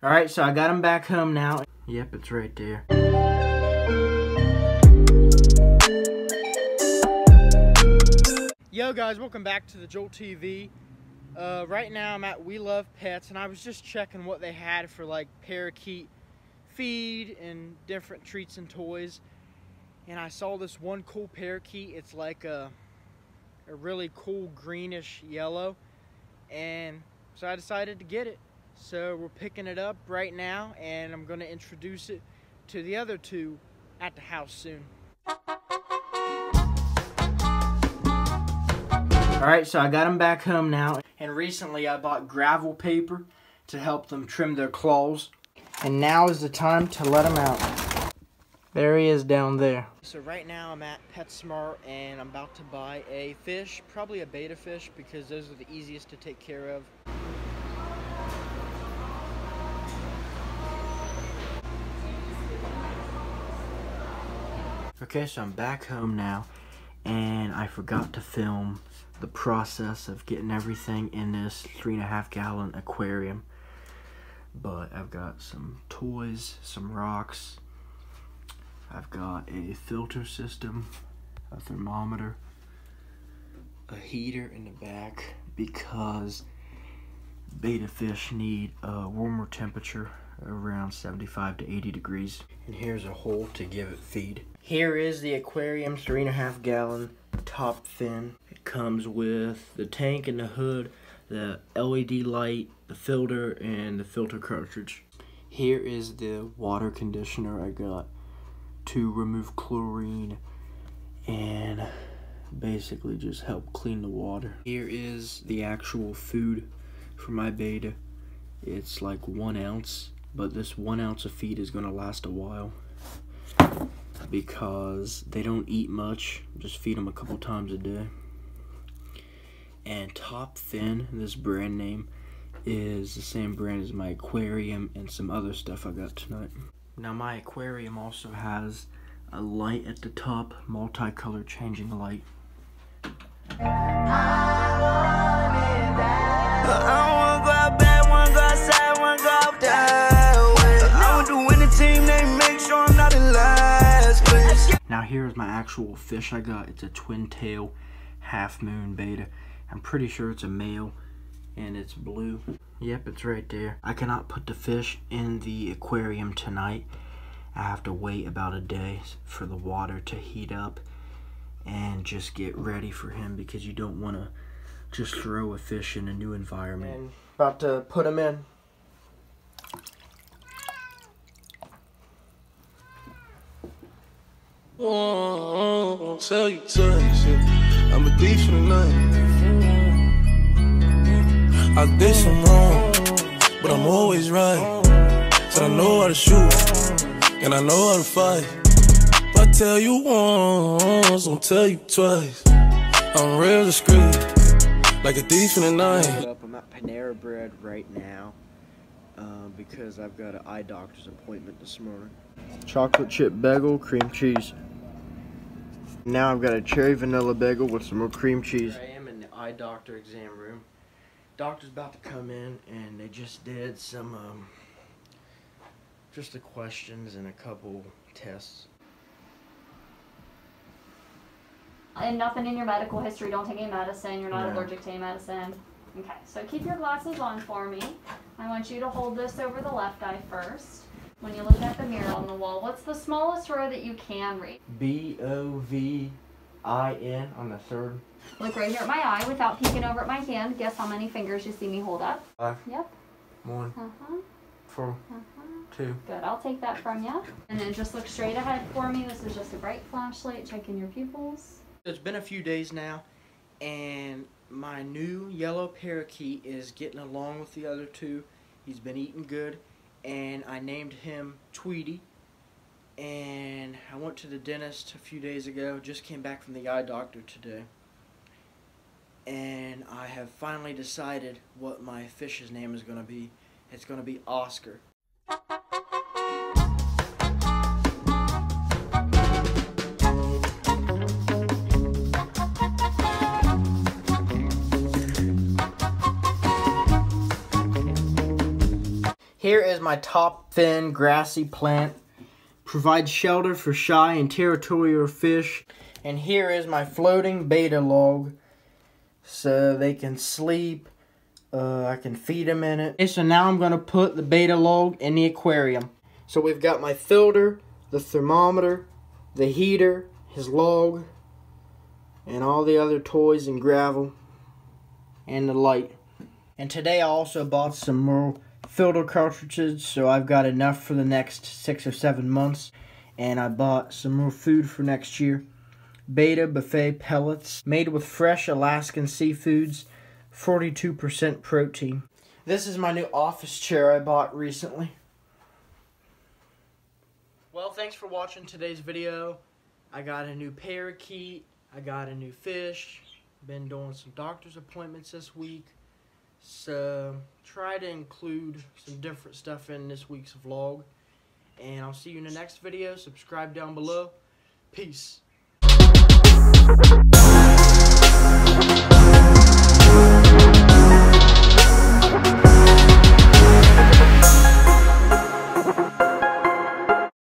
Alright, so I got him back home now. Yep, it's right there. Yo guys, welcome back to the Jolt TV. Right now I'm at We Love Pets, and I was just checking what they had for like parakeet feed and different treats and toys. And I saw this one cool parakeet. It's like a really cool greenish yellow, and so I decided to get it. So we're picking it up right now, and I'm going to introduce it to the other two at the house soon. Alright, so I got them back home now, and recently I bought gravel paper to help them trim their claws. And now is the time to let him out. There he is down there. So right now I'm at PetSmart, and I'm about to buy a fish, probably a betta fish, because those are the easiest to take care of. Okay, so I'm back home now, and I forgot to film the process of getting everything in this 3.5 gallon aquarium. But I've got some toys, some rocks, I've got a filter system, a thermometer, a heater in the back, because betta fish need a warmer temperature, around 75 to 80 degrees. And here's a hole to give it feed. Here is the aquarium 3.5 gallon top fin. It comes with the tank and the hood, the LED light, the filter, and the filter cartridge. Here is the water conditioner I got to remove chlorine and basically just help clean the water. Here is the actual food for my betta. It's like 1 ounce, but this 1 ounce of feed is going to last a while because they don't eat much. Just feed them a couple times a day. And Top Fin, this brand name, is the same brand as my aquarium and some other stuff I got tonight. Now my aquarium also has a light at the top, multicolor changing light. Now here's my actual fish I got. It's a twin tail half moon betta. I'm pretty sure it's a male, and it's blue. Yep, it's right there. I cannot put the fish in the aquarium tonight. I have to wait about a day for the water to heat up and just get ready for him, because you don't want to just throw a fish in a new environment. And about to put him in. I'll tell you twice, I'm a thief for the night. I did some wrong, but I'm always right. Said I know how to shoot, and I know how to fight. If I tell you once, I'll tell you twice. I'm real discreet, like a thief in the night. I'm at Panera Bread right now because I've got an eye doctor's appointment this morning. Chocolate chip bagel, cream cheese. Now I've got a cherry vanilla bagel with some more cream cheese. I am in the eye doctor exam room. Doctor's about to come in, and they just did some just the questions and a couple tests. And nothing in your medical history. Don't take any medicine. You're not allergic to any medicine. Okay, so keep your glasses on for me. I want you to hold this over the left eye first. When you look at the mirror on the wall, what's the smallest row that you can read? BOVIN on the third. Look right here at my eye without peeking over at my hand. Guess how many fingers you see me hold up? 5. Yep. 1. 4. 2. Good, I'll take that from you. And then just look straight ahead for me. This is just a bright flashlight checking your pupils. It's been a few days now, and my new yellow parakeet is getting along with the other two. He's been eating good, and I named him Tweety. And I went to the dentist a few days ago, just came back from the eye doctor today. And I have finally decided what my fish's name is going to be. It's going to be Oscar. Here is my top fin grassy plant. Provides shelter for shy and territorial fish. And here is my floating beta log, so they can sleep. I can feed them in it. Okay, so now I'm going to put the beta log in the aquarium. So we've got my filter, the thermometer, the heater, his log, and all the other toys and gravel, and the light. And today I also bought some more filter cartridges, so I've got enough for the next 6 or 7 months. And I bought some more food for next year. Beta buffet pellets made with fresh Alaskan seafoods, 42% protein. This is my new office chair I bought recently. Well, thanks for watching today's video. I got a new parakeet, I got a new fish, been doing some doctor's appointments this week. So, try to include some different stuff in this week's vlog. And I'll see you in the next video. Subscribe down below. Peace.